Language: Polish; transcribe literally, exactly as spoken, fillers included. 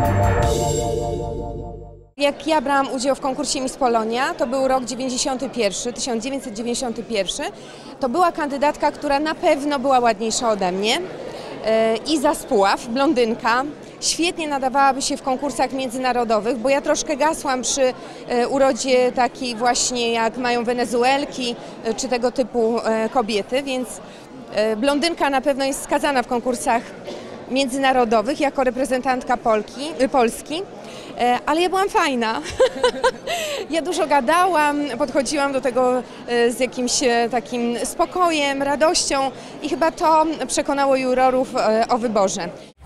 Jak ja brałam udział w konkursie Miss Polonia, to był rok tysiąc dziewięćset dziewięćdziesiąty pierwszy, to była kandydatka, która na pewno była ładniejsza ode mnie. Iza Spuław, blondynka, świetnie nadawałaby się w konkursach międzynarodowych, bo ja troszkę gasłam przy urodzie takiej właśnie jak mają Wenezuelki czy tego typu kobiety, więc blondynka na pewno jest skazana w konkursach międzynarodowych jako reprezentantka Polki, Polski. Ale ja byłam fajna. Ja dużo gadałam, podchodziłam do tego z jakimś takim spokojem, radością i chyba to przekonało jurorów o wyborze.